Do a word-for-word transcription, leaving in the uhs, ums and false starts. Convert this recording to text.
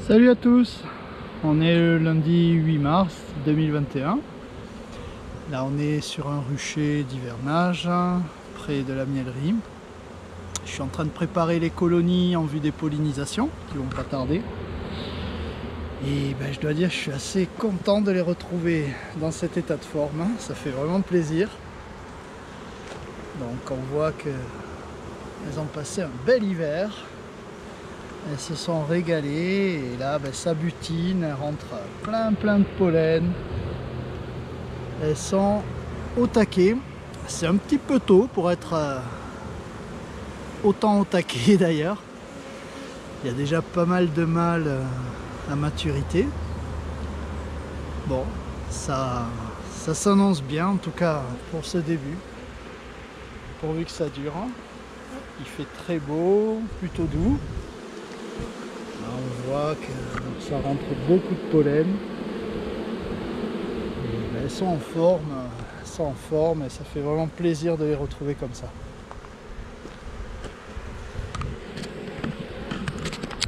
Salut à tous, on est le lundi huit mars deux mille vingt et un. Là on est sur un rucher d'hivernage près de la mielerie. Je suis en train de préparer les colonies en vue des pollinisations qui vont pas tarder. Et ben, je dois dire que je suis assez content de les retrouver dans cet état de forme, ça fait vraiment plaisir. Donc on voit qu'elles ont passé un bel hiver. Elles se sont régalées et là ben, ça butine, elles rentrent plein plein de pollen. Elles sont au taquet. C'est un petit peu tôt pour être euh, autant au taquet d'ailleurs. Il y a déjà pas mal de mâles euh, à maturité. Bon, ça, ça s'annonce bien en tout cas pour ce début. Pourvu que ça dure. Il fait très beau, plutôt doux. Là, on voit que ça rentre beaucoup de pollen. Et ben, elles sont en forme, elles sont en forme et ça fait vraiment plaisir de les retrouver comme ça.